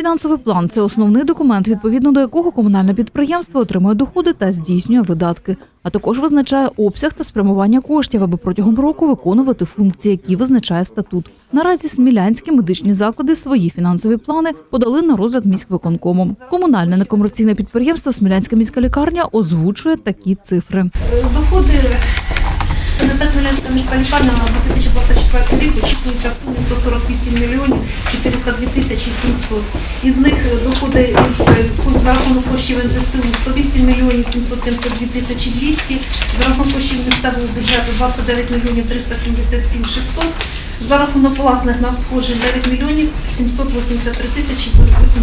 фінансовий план – це основний документ, відповідно до якого комунальне підприємство отримує доходи та здійснює видатки, а також визначає обсяг та спрямування коштів, аби протягом року виконувати функції, які визначає статут. Наразі смілянські медичні заклади свої фінансові плани подали на розгляд міськвиконкому. Комунальне некомерційне підприємство «Смілянська міська лікарня» озвучує такі цифри. Доходи НП «Смілянська міська лікарня» на 2024 рік очікується в сумі 148 мільйонів 402 тисячі 700. Із них доходи за рахунок коштів НЗСУ 108 мільйонів 772 тисячі 200, за рахунок коштів місцевого бюджету 29 мільйонів 377 600, за рахунок власних надходжень 9 мільйонів 783 тисячі 800.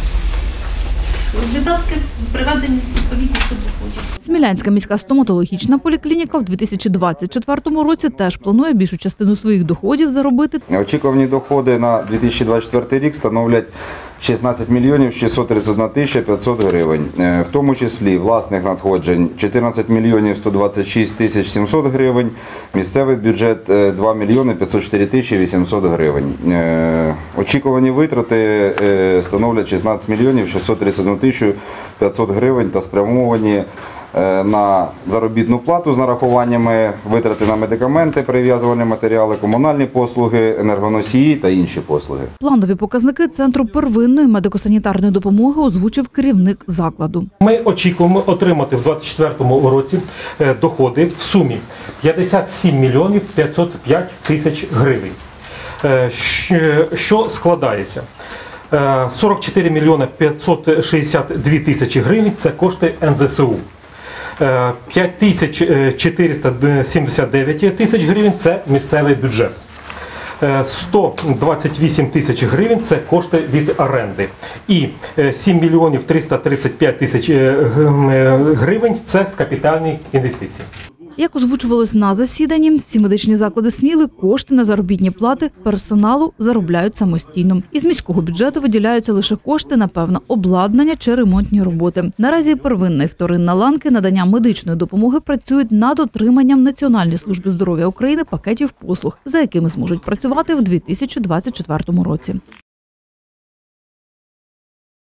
Видатки приведені відповідно до доходів. Смілянська міська стоматологічна поліклініка в 2024 році теж планує більшу частину своїх доходів заробити. Очікувані доходи на 2024 рік становлять 16 мільйонів 631 тисяча 500 гривень, в тому числі власних надходжень 14 мільйонів 126 тисяч 700 гривень, місцевий бюджет 2 мільйони 504 тисячі 800 гривень. Очікувані витрати становлять 16 мільйонів 631 тисячу 500 гривень та спрямовані на заробітну плату з нарахуваннями, витрати на медикаменти, перев'язувальні матеріали, комунальні послуги, енергоносії та інші послуги. Планові показники Центру первинної медико-санітарної допомоги озвучив керівник закладу. Ми очікуємо отримати в 2024 році доходи в сумі 57 мільйонів 505 тисяч гривень, що складається. 44 мільйони 562 тисячі гривень – це кошти НЗСУ. 5479 тисяч гривень – це місцевий бюджет. 128 тисяч гривень – це кошти від оренди. І 7 мільйонів 335 тисяч гривень – це капітальні інвестиції. Як озвучувалось на засіданні, всі медичні заклади Сміли кошти на заробітні плати персоналу заробляють самостійно. Із міського бюджету виділяються лише кошти на певне обладнання чи ремонтні роботи. Наразі первинна і вторинна ланки надання медичної допомоги працюють над отриманням Національної служби здоров'я України пакетів послуг, за якими зможуть працювати в 2024 році.